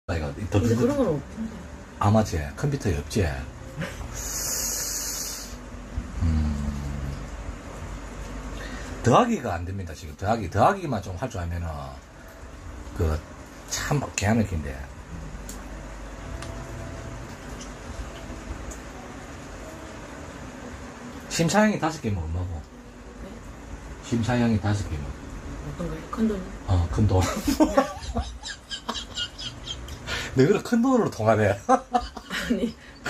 이거 근데 그런 건 없던데. 아마지 컴퓨터에 없지. 더하기가 안 됩니다. 지금 더하기만 좀 할 줄 알면은 그 참 개한느낀데. 심사형이 5개면 얼마고? 네? 심사형이 5개면 어떤 거요? 큰 돈? 큰 돈. 너희는 큰 돈으로 통하네. 아니.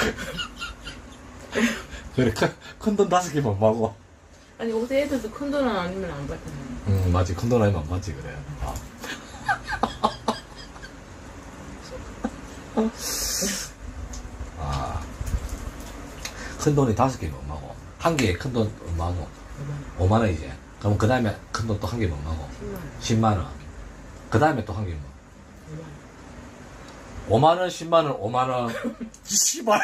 그래, 큰 돈 5개면 얼마고? 아니, 옷에 애들도 큰 돈은 아니면 안 받잖아요. 맞지. 큰 돈 아니면 안 받지, 그래. 큰 돈이 5개면 얼마고? 한 개에 큰 돈 얼마고? 5만원이지. 그럼 그 다음에 큰 돈 또 한 개면 얼마고? 10만원. 그 다음에 또 한 개면 5만원, 10만원, 5만원. 씨발.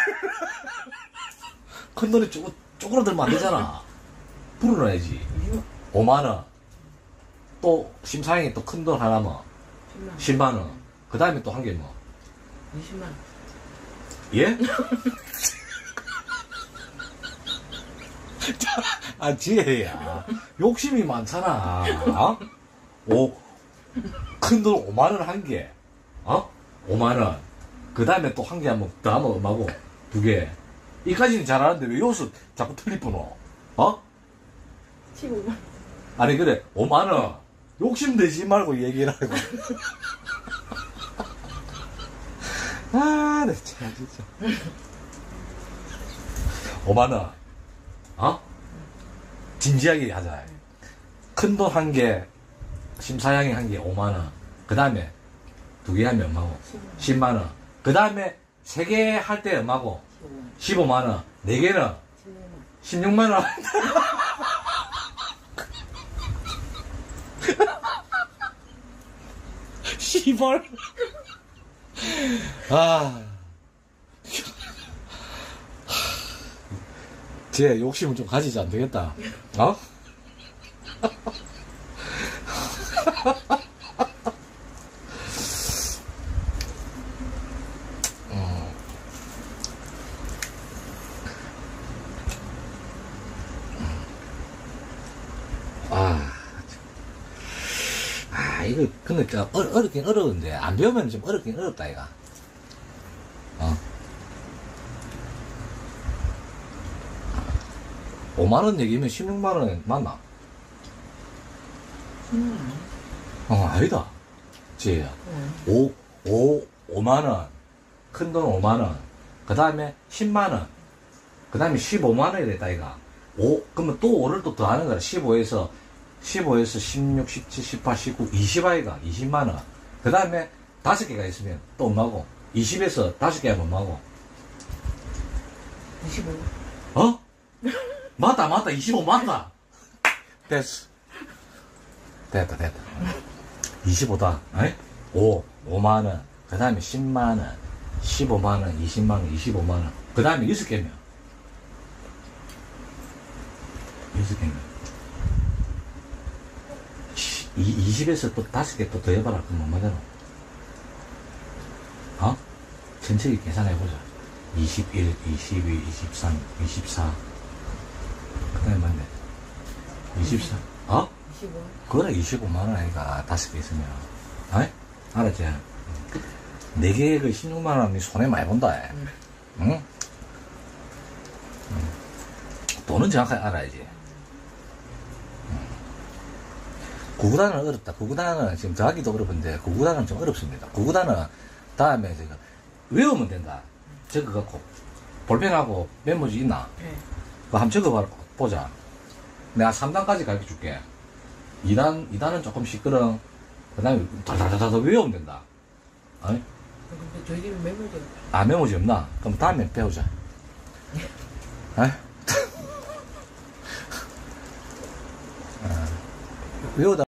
큰 돈이 쪼그라들면 안 되잖아. 불어놔야지. 5만원. 또, 심사형이 또 큰 돈 하나면 10만원. 그 다음에 또 한 개 뭐? 20만원. 예? 지혜야. 욕심이 많잖아. 큰 돈 5만원 한 개. 5만원. 그 다음에 또 한 개 하면, 더 하면 얼마고? 2개. 이까지는 잘하는데 왜 여기서 자꾸 틀리쁘노? 15만원. 아니, 그래. 5만원. 욕심 내지 말고 얘기를 하고. 내 참, 진짜. 5만원. 진지하게 하자. 큰 돈 한 개, 심사양이 한 개, 5만원. 그 다음에 2개 하면 얼마고? 10만원. 그 다음에 3개 할 때 얼마고? 15만원. 4개는? 16만원. 시벌. 쟤 욕심을 좀 가지지 안 되겠다. 이거, 근데, 어렵긴 어려운데, 안 배우면 좀 어렵긴 어렵다, 이거. 5만원 얘기면 16만원 맞나? 10만원. 아니다. 지혜야. 5만원. 큰 돈 5만원. 그 다음에 10만원. 그 다음에 15만원이 됐다, 이가. 그러면 또 5를 또 더하는 거야. 15에서 16, 17, 18, 19, 20 아이가. 20만원. 그 다음에 5개가 있으면 또 얼마고? 20에서 5개 하면 얼마고? 25. 맞다. 25 맞다. 됐어. 됐다. 25다. 5만원. 그 다음에 10만원. 15만원, 20만원, 25만원. 그 다음에 6개면. 6개면. 20에서 또 5개 또 더해봐라. 그럼 얼마잖아. 천천히 계산해보자. 21, 22, 23, 24. 그 다음에 맞네. 24. 25. 그래, 25만원 아니까 5개 있으면. 알았지? 4개에 그 16만원 손해 많이 본다. 응? 돈은 정확하게 알아야지. 구구단은 어렵다. 구구단은 지금 더하기도 어렵은데, 구구단은 좀 어렵습니다. 구구단은 다음에 제가 외우면 된다. 적어갖고. 볼펜하고 메모지 있나? 네. 그거 한번 적어보자. 내가 3단까지 가르쳐 줄게. 2단은 조금 시끄러워. 그 다음에 다다다다 외우면 된다. 근데 저희는 메모지 없어. 메모지 없나? 그럼 다음에 배우자. 외우다